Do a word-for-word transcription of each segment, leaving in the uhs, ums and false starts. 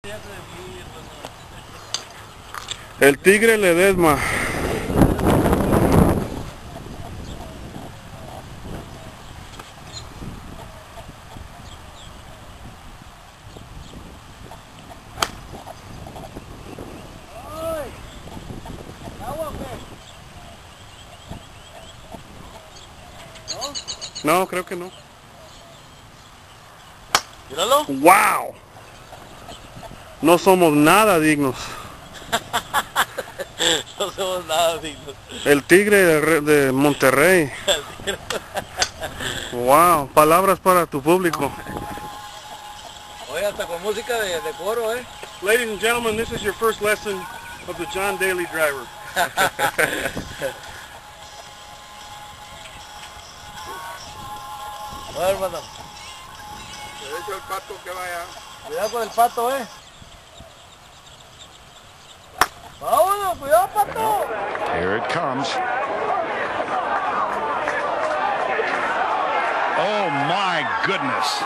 El Tigre Ledesma. No, creo que no. Míralo. ¡Wow! No somos nada dignos. No somos nada dignos. El Tigre de, de Monterrey. ¡Wow! Palabras para tu público. Oye, hasta con música de, de coro, ¿eh? Ladies and gentlemen, this is your first lesson of the John Daly Driver. A ver, hermano. Derecho al pato que vaya. Cuidado con el pato, ¿eh? ¡Vámonos! ¡Cuidado, pato! Here it comes. Oh my goodness.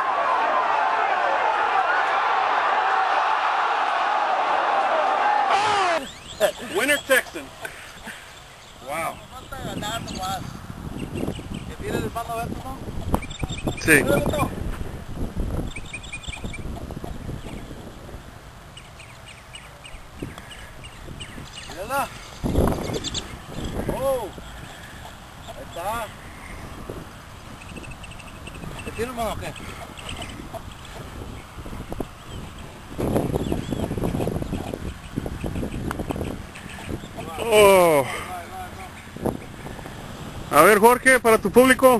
Winner Texan. Wow. Falta ganar nomás. ¿Que tienes el mano abierto, no? Sí. Mira, Beto. Mírala. Oh. Ahí está. ¿Te tiene, hermano, o qué? Oh. A ver, Jorge, para tu público.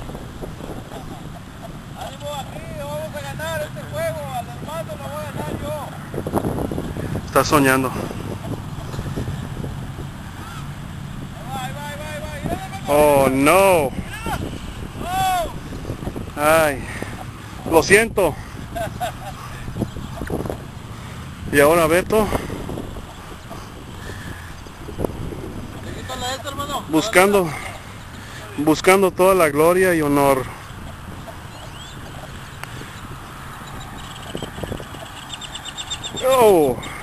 ¡Ánimo aquí! ¡Vamos a ganar este juego! ¡Al hermano lo voy a ganar yo! Está soñando. ¡Ahí va, ahí va, ahí va! ¡Ahí va! ¡Mírala, Oh, no. ¡Oh! Ay. Lo siento. Y ahora Beto. Quítale esto, hermano. Buscando. Buscando toda la gloria y honor. Oh.